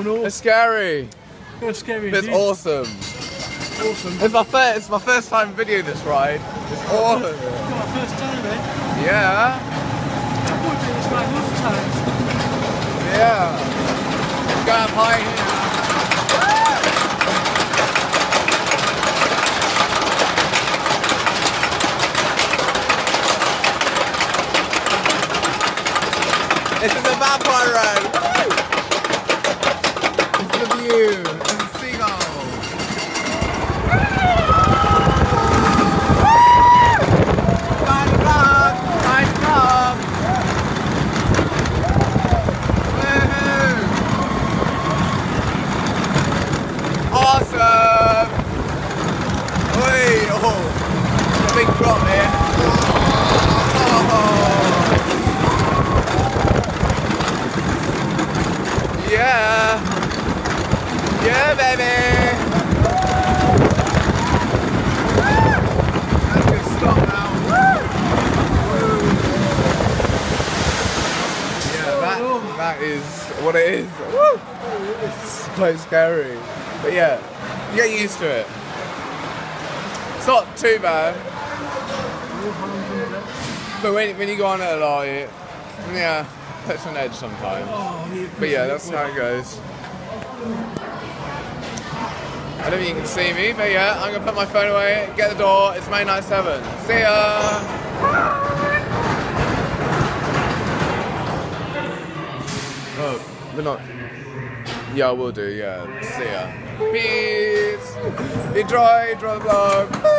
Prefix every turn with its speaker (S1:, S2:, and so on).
S1: no.
S2: It's scary.
S1: It's scary.
S2: It's awesome.
S1: Awesome.
S2: It's my first time videoing this ride. It's awesome.
S1: It's my first time, eh?
S2: Yeah.
S1: I've been this ride lots of times.
S2: Yeah. Go up high here. This is a vampire ride. This is the view and the seagulls. Line it up. Woohoo! Awesome. Oi, oh, a big drop here. Yeah! Yeah, baby! That's good stop now. Yeah, that is what it is. Woo. It's quite scary. But yeah, you get used to it. It's not too bad. But when you go on it a lot, yeah, puts on edge sometimes. But yeah, that's how it goes. I don't think you can see me, but yeah, I'm gonna put my phone away, get the door, it's May 97. See ya! Oh, we're not. Yeah, I will do, yeah. See ya. Peace! Enjoy the vlog!